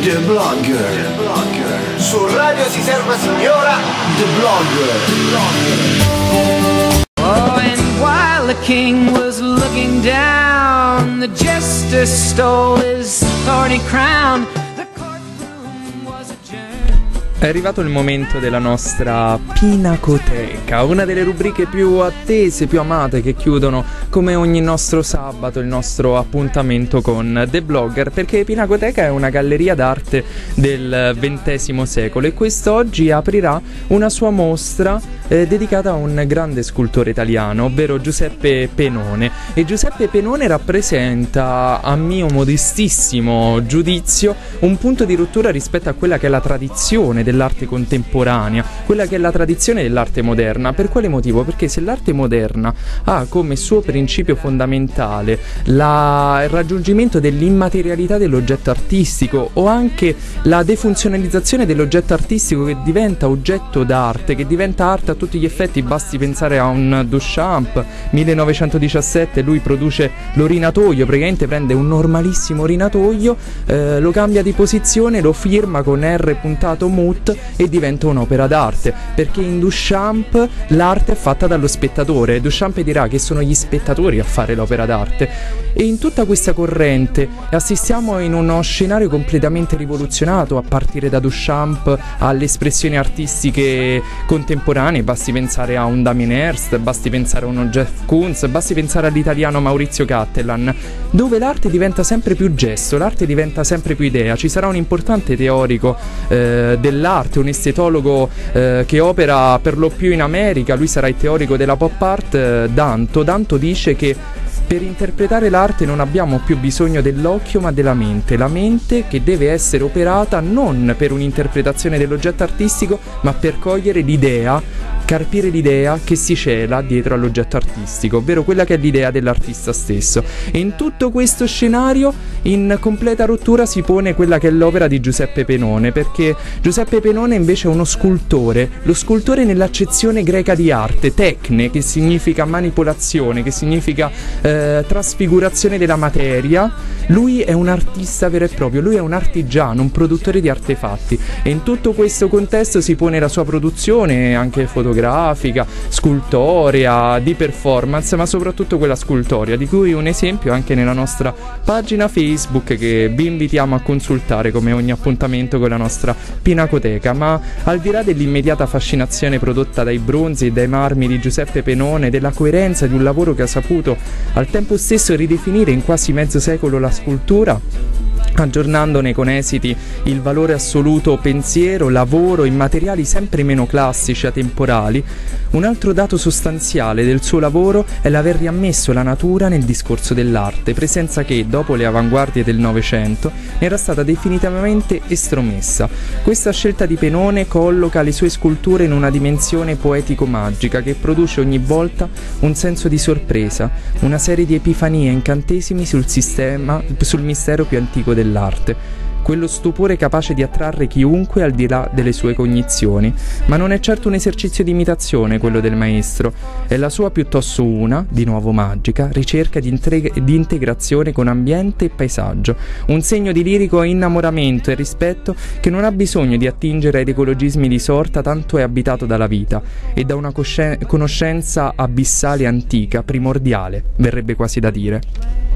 The Blogger. Su Radio Si Serva Signora. The Blogger. Oh, and while the king was looking down, the jester stole his thorny crown. The courtroom was adjourned. È arrivato il momento della nostra Pinacoteca, una delle rubriche più attese, più amate, che chiudono come ogni nostro sabato il nostro appuntamento con The Blogger, perché Pinacoteca è una galleria d'arte del XX secolo e quest'oggi aprirà una sua mostra dedicata a un grande scultore italiano, ovvero Giuseppe Penone. E Giuseppe Penone rappresenta, a mio modestissimo giudizio, un punto di rottura rispetto a quella che è la tradizione dell'arte contemporanea, quella che è la tradizione dell'arte moderna. Per quale motivo? Perché se l'arte moderna ha come suo principio fondamentale il raggiungimento dell'immaterialità dell'oggetto artistico, o anche la defunzionalizzazione dell'oggetto artistico che diventa oggetto d'arte, che diventa arte a tutti gli effetti, basti pensare a un Duchamp, 1917, lui produce l'orinatoio, praticamente prende un normalissimo orinatoio, lo cambia di posizione, lo firma con R puntato mut e diventa un'opera d'arte, perché in Duchamp l'arte è fatta dallo spettatore. Duchamp dirà che sono gli spettatori a fare l'opera d'arte, e in tutta questa corrente assistiamo in uno scenario completamente rivoluzionato a partire da Duchamp alle espressioni artistiche contemporanee. Basti pensare a un Damien Hirst, basti pensare a uno Jeff Koons, basti pensare all'italiano Maurizio Cattelan, dove l'arte diventa sempre più gesto, l'arte diventa sempre più idea. Ci sarà un importante teorico dell'arte, un estetologo che opera per lo più in America, lui sarà il teorico della pop art, Danto dice che per interpretare l'arte non abbiamo più bisogno dell'occhio ma della mente, la mente che deve essere operata non per un'interpretazione dell'oggetto artistico ma per cogliere l'idea, carpire l'idea che si cela dietro all'oggetto artistico, ovvero quella che è l'idea dell'artista stesso. E in tutto questo scenario, in completa rottura, si pone quella che è l'opera di Giuseppe Penone, perché Giuseppe Penone invece è uno scultore, lo scultore nell'accezione greca di arte, tecne, che significa manipolazione, che significa trasfigurazione della materia. Lui è un artista vero e proprio, lui è un artigiano, un produttore di artefatti, e in tutto questo contesto si pone la sua produzione anche fotografica, scultorea, di performance, ma soprattutto quella scultoria, di cui un esempio anche nella nostra pagina Facebook, che vi invitiamo a consultare come ogni appuntamento con la nostra Pinacoteca. Ma al di là dell'immediata fascinazione prodotta dai bronzi e dai marmi di Giuseppe Penone, della coerenza di un lavoro che ha saputo al tempo stesso ridefinire in quasi mezzo secolo la scultura, aggiornandone con esiti il valore assoluto pensiero, lavoro in materiali sempre meno classici, atemporali, un altro dato sostanziale del suo lavoro è l'aver riammesso la natura nel discorso dell'arte, presenza che, dopo le avanguardie del Novecento, era stata definitivamente estromessa. Questa scelta di Penone colloca le sue sculture in una dimensione poetico-magica che produce ogni volta un senso di sorpresa, una serie di epifanie e incantesimi sul mistero più antico dell'arte, quello stupore capace di attrarre chiunque al di là delle sue cognizioni. Ma non è certo un esercizio di imitazione quello del maestro, è la sua piuttosto una, di nuovo magica, ricerca di integrazione con ambiente e paesaggio, un segno di lirico innamoramento e rispetto che non ha bisogno di attingere ai ecologismi di sorta, tanto è abitato dalla vita e da una conoscenza abissale antica, primordiale, verrebbe quasi da dire.